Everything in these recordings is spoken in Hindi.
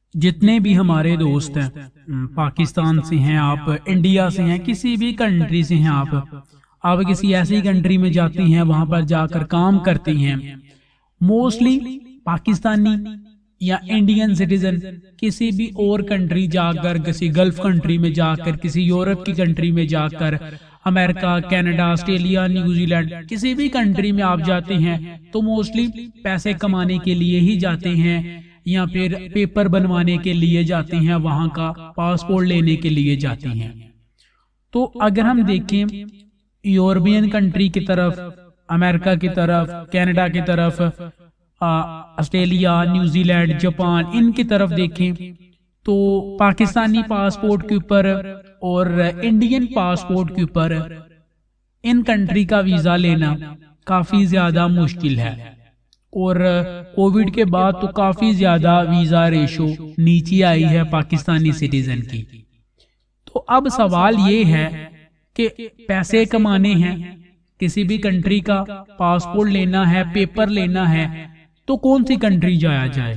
जितने भी हमारे दोस्त हैं, पाकिस्तान से हैं आप, इंडिया से हैं, किसी भी कंट्री से हैं आप किसी ऐसी कंट्री में जाती हैं, वहां पर जाकर काम करती हैं, मोस्टली पाकिस्तानी या इंडियन सिटीजन किसी भी और कंट्री जाकर, किसी गल्फ कंट्री में जाकर, किसी यूरोप की कंट्री में जाकर, अमेरिका, कनाडा, ऑस्ट्रेलिया, न्यूजीलैंड, किसी भी कंट्री में आप जाते हैं तो मोस्टली पैसे कमाने के लिए ही जाते हैं या फिर पेपर बनवाने के लिए जाते हैं, वहां का पासपोर्ट लेने के लिए जाते हैं। तो अगर हम देखें यूरोपियन कंट्री की तरफ, अमेरिका की तरफ, कनाडा की तरफ, ऑस्ट्रेलिया, न्यूजीलैंड, जापान, इनकी तरफ देखें तो पाकिस्तानी पासपोर्ट के ऊपर और इंडियन पासपोर्ट के ऊपर इन कंट्री का वीजा लेना काफी ज्यादा मुश्किल है और कोविड के बाद तो काफी ज्यादा वीजा रेशो नीचे आई है पाकिस्तानी सिटीजन की। तो अब सवाल ये है कि पैसे कमाने हैं, किसी भी कंट्री का पासपोर्ट लेना है, पेपर लेना है, तो कौन सी कंट्री जाया जाए?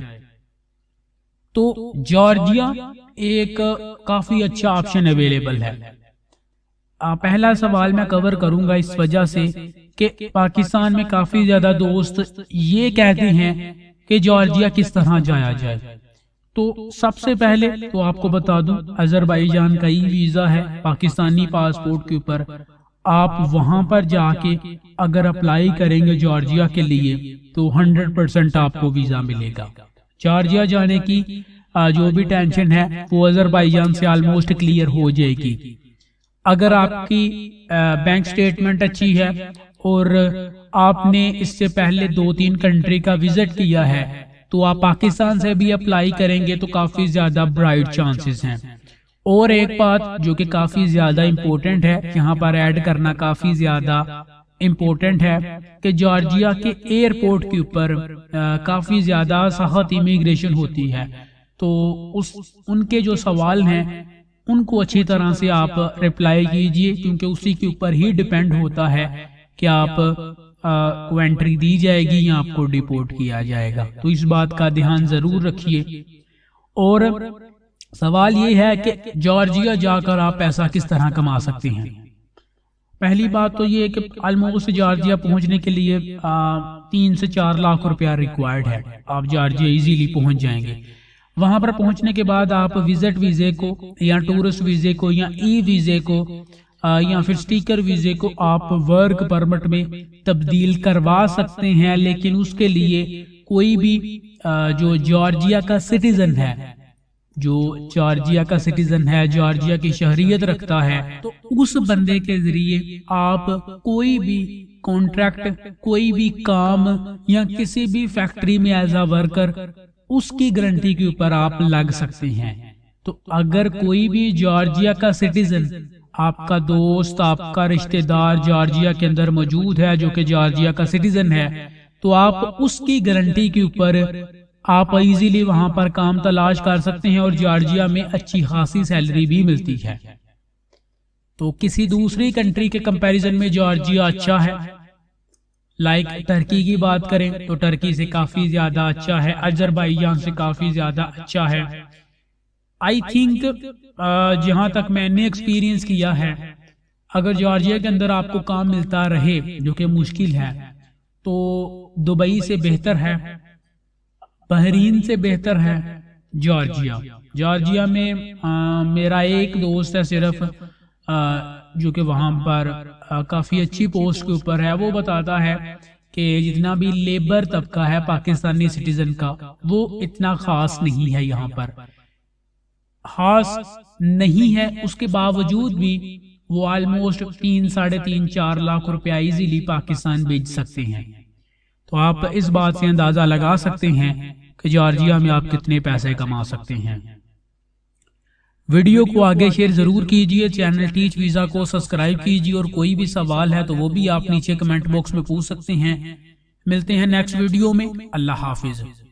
तो जॉर्जिया एक काफी अच्छा ऑप्शन अवेलेबल है। पहला सवाल मैं कवर करूंगा इस वजह से कि पाकिस्तान में काफी ज्यादा दोस्त ये कहते हैं कि जॉर्जिया किस तरह जाया जाए। तो सबसे पहले तो आपको बता दूं, अजरबैजान का ही वीजा है पाकिस्तानी पासपोर्ट के ऊपर। आप वहां पर जाके अगर अप्लाई करेंगे जॉर्जिया के लिए तो 100% आपको वीजा मिलेगा। जॉर्जिया जाने की जो भी टेंशन है वो अजरबैजान से ऑलमोस्ट क्लियर हो जाएगी। अगर आपकी बैंक स्टेटमेंट अच्छी है और आपने इससे पहले 2-3 कंट्री का विजिट किया है तो आप पाकिस्तान से भी अप्लाई करेंगे तो काफी ज्यादा ब्राइट चांसेस हैं। और एक बात जो कि काफी ज्यादा इम्पोर्टेंट है, यहाँ पर ऐड करना काफी ज्यादा इम्पोर्टेंट है कि जॉर्जिया के एयरपोर्ट के ऊपर काफी ज्यादा सख्त इमिग्रेशन होती है। तो उनके जो सवाल हैं उनको अच्छी तरह से आप रिप्लाई कीजिए, क्योंकि उसी के ऊपर ही डिपेंड होता है कि आप को एंट्री दी जाएगी या आपको डिपोर्ट किया जाएगा। तो इस बात का ध्यान जरूर रखिए। और सवाल ये है कि जॉर्जिया जाकर आप पैसा किस तरह कमा सकते हैं। पहली बात तो ये है कि ऑलमोस्ट जॉर्जिया पहुंचने के लिए 3 से 4 लाख रुपया रिक्वायर्ड है। आप जॉर्जिया इजीली पहुंच जाएंगे। वहां पर पहुंचने के बाद आप विजिट वीजे को या टूरिस्ट वीजे को या ई वीजे को या फिर स्टिकर वीजे को आप वर्क परमिट में तब्दील करवा सकते हैं, लेकिन उसके लिए कोई भी जो जॉर्जिया का सिटीजन है, जॉर्जिया की शहरियत रखता है, तो उस बंदे के जरिए आप कोई भी कॉन्ट्रैक्ट, कोई भी काम या किसी भी फैक्ट्री में एज अ वर्कर उसकी गारंटी के ऊपर आप लग सकते हैं। तो अगर कोई भी जॉर्जिया का सिटीजन, आपका दोस्त, आपका रिश्तेदार जॉर्जिया के अंदर मौजूद है जो कि जॉर्जिया का सिटीजन है, तो आप उसकी गारंटी के ऊपर आप इजीली वहां पर काम तलाश कर सकते हैं और जॉर्जिया में अच्छी खासी सैलरी भी मिलती है। तो किसी दूसरी कंट्री के कंपैरिजन में जॉर्जिया अच्छा है। लाइक टर्की की बात करें तो टर्की से काफी ज्यादा अच्छा है, अजरबैजान से काफी ज्यादा अच्छा है। आई थिंक जहां तक मैंने एक्सपीरियंस किया है, अगर जॉर्जिया के अंदर आपको काम मिलता रहे, जो कि मुश्किल है, तो दुबई से बेहतर है, बहरीन से बेहतर है जॉर्जिया। जॉर्जिया में मेरा एक दोस्त है सिर्फ जो कि वहां पर काफी अच्छी पोस्ट के ऊपर है। वो बताता है कि जितना भी लेबर तबका है पाकिस्तानी सिटीजन का, वो इतना खास नहीं है, यहाँ पर खास नहीं है। उसके बावजूद भी वो ऑलमोस्ट 3, 3.5, 4 लाख रुपया इजीली पाकिस्तान भेज सकते हैं। तो आप इस बात से अंदाजा लगा सकते हैं कि जॉर्जिया में आप कितने पैसे कमा सकते हैं। वीडियो को आगे शेयर जरूर कीजिए, चैनल टीच वीजा को सब्सक्राइब कीजिए और कोई भी सवाल है तो वो भी आप नीचे कमेंट बॉक्स में पूछ सकते हैं। मिलते हैं नेक्स्ट वीडियो में। अल्लाह हाफिज।